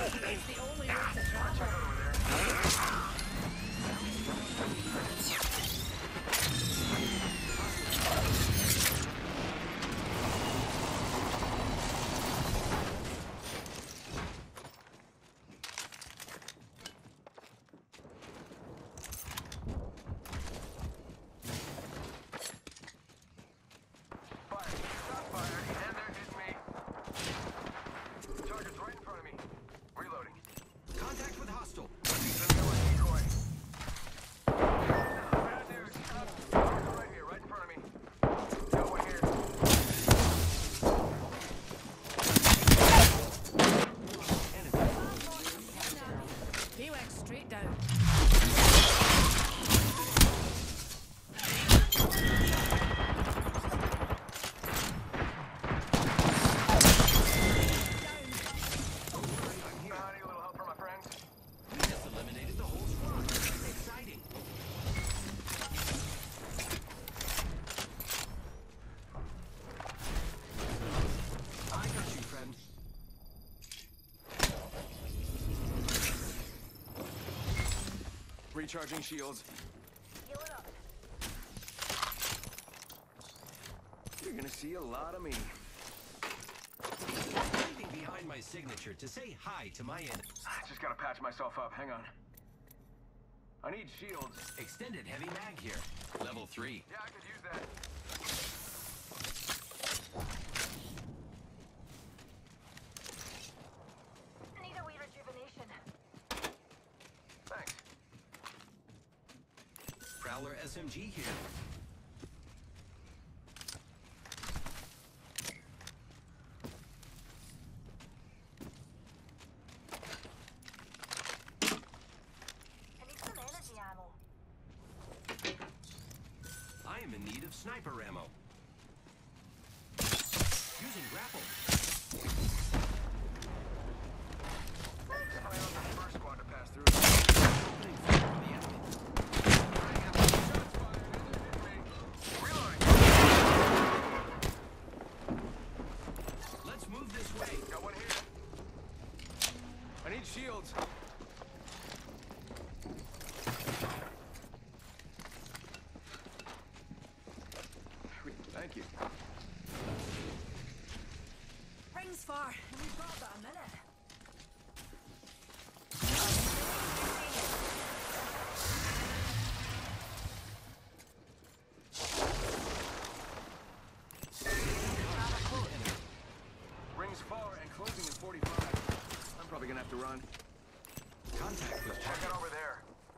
It's the only way to travel. Recharging shields. You're gonna see a lot of me. Standing behind my signature to say hi to my enemy. I just gotta patch myself up. Hang on. I need shields. Extended heavy mag here. Level 3. Yeah, I could use that. I need a wee rejuvenation. Thanks. Prowler SMG here. I need some energy ammo. I am in need of sniper ammo. Using grapple. I on the first squad to pass through. Opening fire on the enemy. Shots fired. Reloading. Let's move this way. Got one here. I need shields. Thank you. Rings far, and we've got about a minute. Rings far and closing in 45. I'm probably gonna have to run. Contact with Check it over there.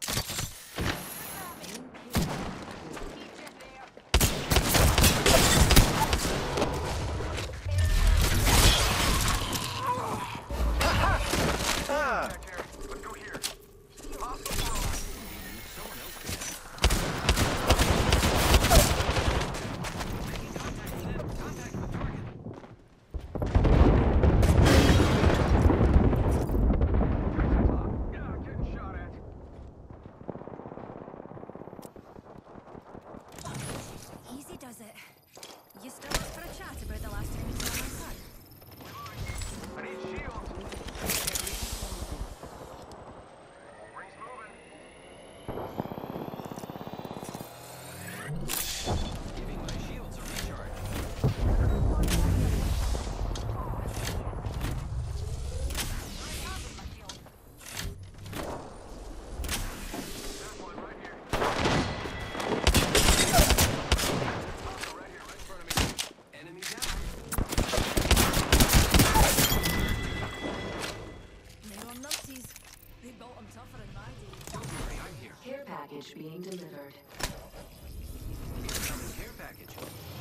Back here. Let's go here. someone else could have. Making contact with enemy. Contact with target. Yeah, getting shot at. Easy does it. You still up for a chat about the last time you saw my son? I need shields. Rings moving. Giving my shields a recharge. There's one right here. Also right here, right in front of me. Enemy down. No one numpties. They built them tougher in my day. Don't worry, I'm here. Care package being delivered. Incoming care package.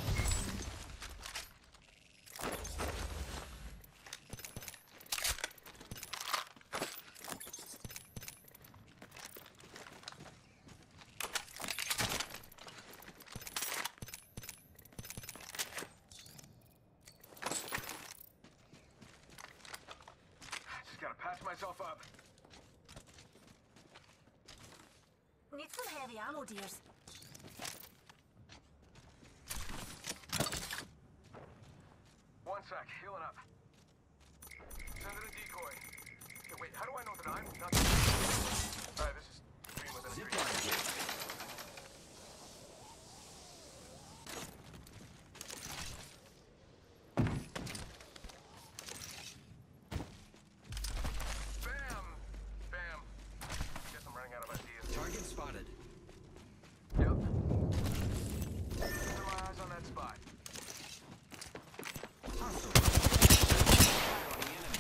Just gotta patch myself up. Need some heavy ammo, dears. One sec, healing up. Send in a decoy. Okay, wait, time? Nothing. Alright, this is green within a Zip tree. line here. Bam! Bam. Guess I'm running out of ideas. Target spotted. Yep. Keep my eyes on that spot. Hostile. On the enemy.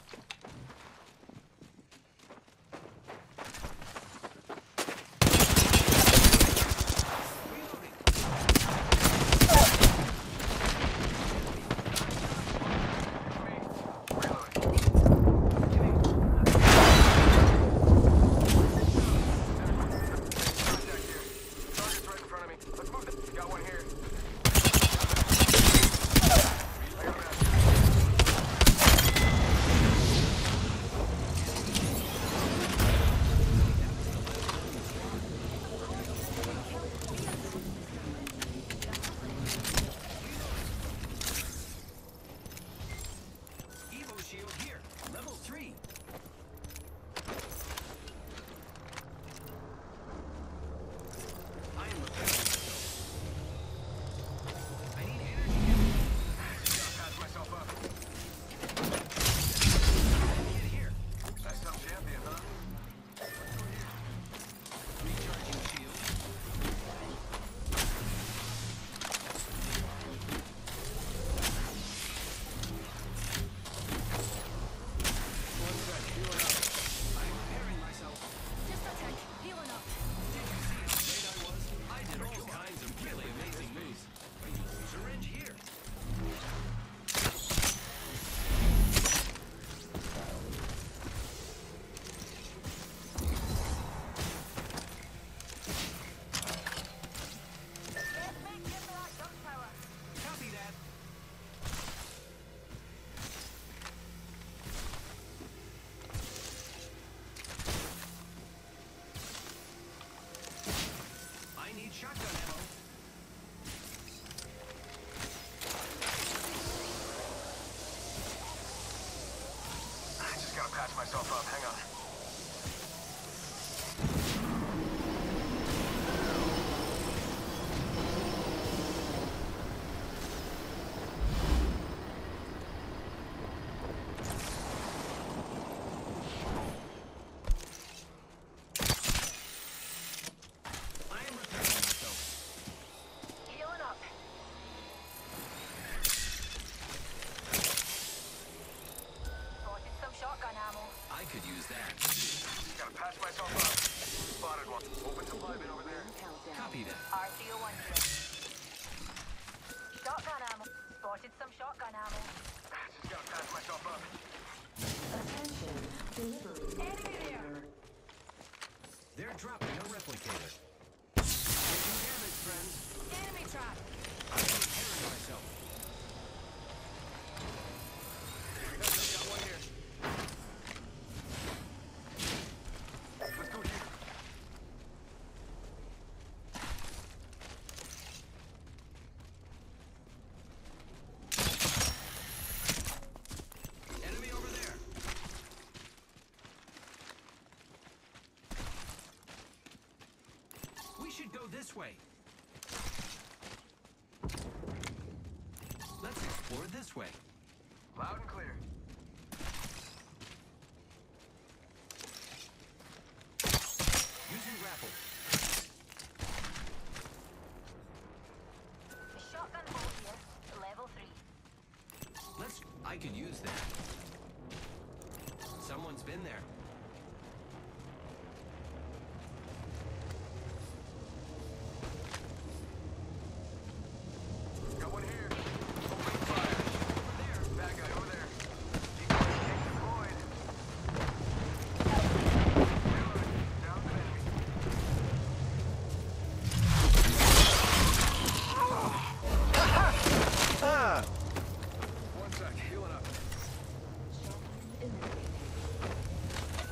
Reloading. Contact here. Target's right in front of me. Let's move this. Got one here. I got him out. Evo shield here. Level 3. I am repairing myself. I need energy. Gotta patch myself up. Get here. That's some champion, huh? Recharging shield. One sec. Healing up. I'm repairing myself. Just a tick. Healing up. Did you see how great I was? I did all kinds of really amazing moves. Syringe here. Get to that jump tower. Copy that. I need shotgun ammo. I just gotta patch myself up. Hang on. I am repairing myself. Healing up. Spotted some shotgun ammo. I could use that. Gotta patch myself up. Spotted one. Open supply bin over there. Copy that. RCO1 here. Shotgun ammo. Spotted some shotgun ammo. Just gotta patch myself up. Attention. Delivery. Enemy there. They're dropping a replicator. Taking damage, friends. Enemy trap. I am repairing myself. Got one here. Let's go here. Enemy over there. We should go this way. Let's explore this way. Loud and clear. Using grapple. Shotgun bolt here. Level 3. I could use that. Someone's been there. Got one here. Open fire. Over there. Bad guy over there. Decoy tank deployed. Reloading. Down an enemy. One sec. Healing up. Eliminated.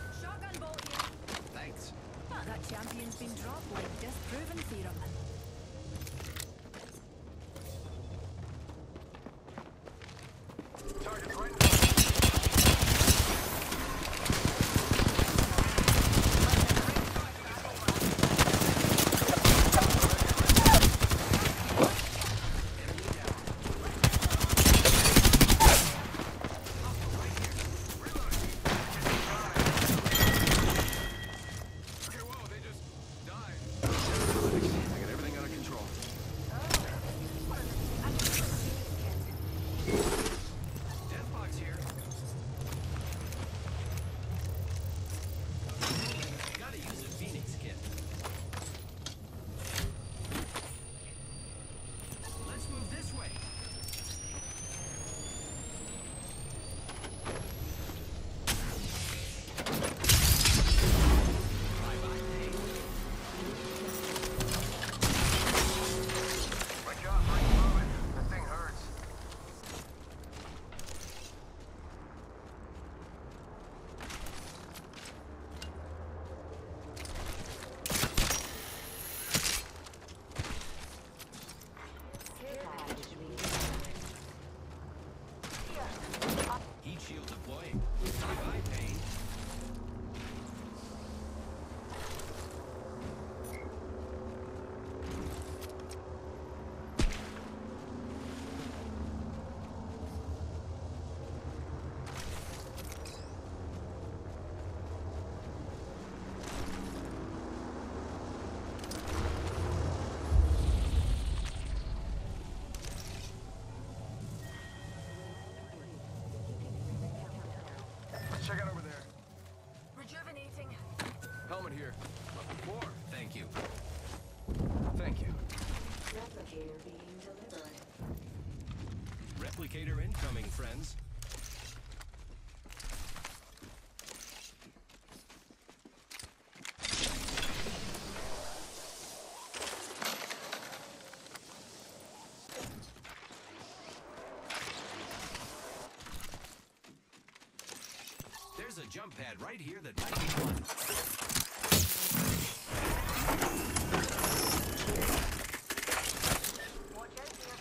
here. Level 4. Thank you. Thank you. Replicator being delivered. Replicator incoming, friends. There's a jump pad right here that might be fun. Watch out here.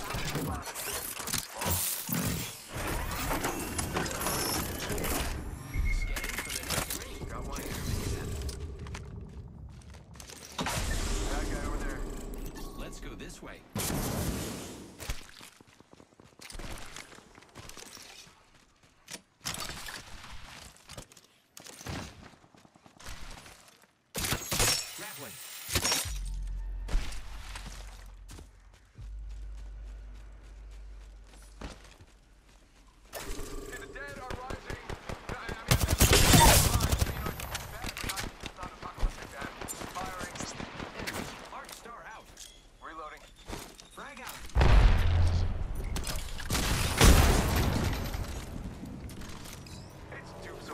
Scanning for the next ring. Got one here. Bad guy over there. Let's go this way. Grappling. Okay, the dead are rising. I mean, bad, but not apocalyptic bad. Firing. Enemy. Arc star out. Reloading. Frag out. It's Dupzo.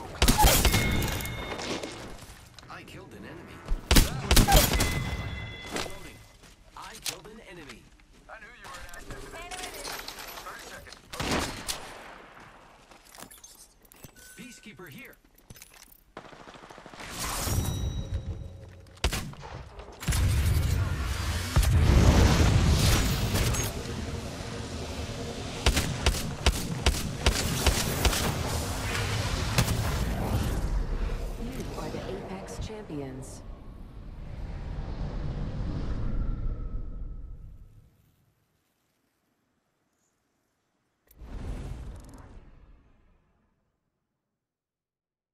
I killed an enemy. Reloading. I killed an enemy. I knew you were an asset. Enemy. 30 seconds. Peacekeeper here. You are the Apex champions.